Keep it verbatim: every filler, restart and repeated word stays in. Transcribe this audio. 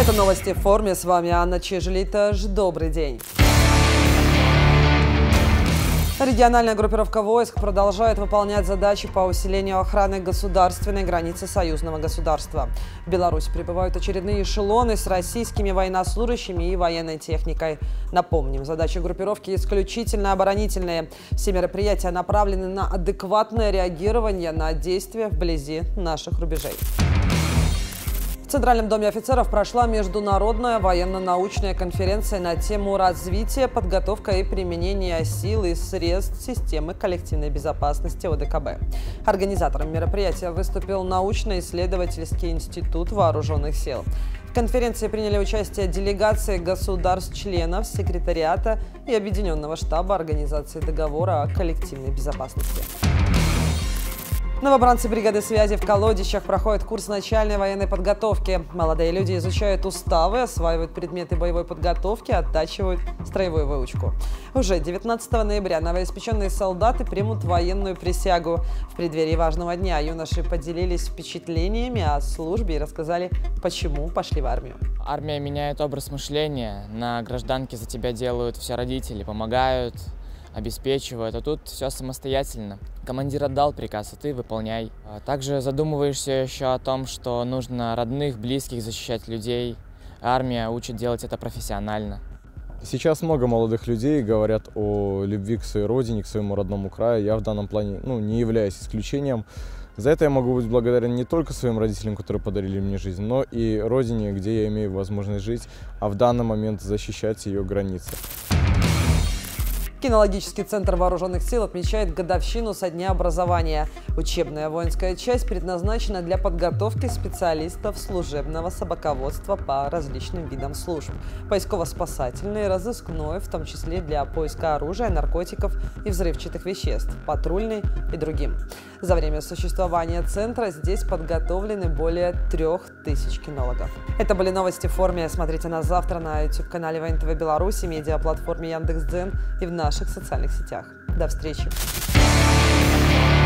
Это новости в форме. С вами Анна Чижелитаж. Добрый день. Региональная группировка войск продолжает выполнять задачи по усилению охраны государственной границы союзного государства. В Беларусь прибывают очередные эшелоны с российскими военнослужащими и военной техникой. Напомним, задачи группировки исключительно оборонительные. Все мероприятия направлены на адекватное реагирование на действия вблизи наших рубежей. В Центральном доме офицеров прошла международная военно-научная конференция на тему развития, подготовка и применения сил и средств системы коллективной безопасности О Д К Б. Организатором мероприятия выступил научно-исследовательский институт вооруженных сил. В конференции приняли участие делегации государств-членов, секретариата и Объединенного штаба Организации договора о коллективной безопасности. Новобранцы бригады связи в Колодищах проходят курс начальной военной подготовки. Молодые люди изучают уставы, осваивают предметы боевой подготовки, оттачивают строевую выучку. Уже девятнадцатого ноября новоиспеченные солдаты примут военную присягу. В преддверии важного дня юноши поделились впечатлениями о службе и рассказали, почему пошли в армию. Армия меняет образ мышления. На гражданке за тебя делают все родители, помогают, обеспечивают, а тут все самостоятельно. Командир отдал приказ, а ты выполняй. Также задумываешься еще о том, что нужно родных, близких защищать людей. Армия учит делать это профессионально. Сейчас много молодых людей говорят о любви к своей родине, к своему родному краю. Я в данном плане ну, не являюсь исключением. За это я могу быть благодарен не только своим родителям, которые подарили мне жизнь, но и родине, где я имею возможность жить, а в данный момент защищать ее границы. Кинологический центр вооруженных сил отмечает годовщину со дня образования. Учебная воинская часть предназначена для подготовки специалистов служебного собаководства по различным видам служб. Поисково-спасательный, разыскной, в том числе для поиска оружия, наркотиков и взрывчатых веществ, патрульный и другим. За время существования центра здесь подготовлены более трех тысяч кинологов. Это были новости в форме. Смотрите нас завтра на YouTube-канале ВоенТВ Беларуси, медиаплатформе Яндекс.Дзен и в наших социальных сетях. До встречи!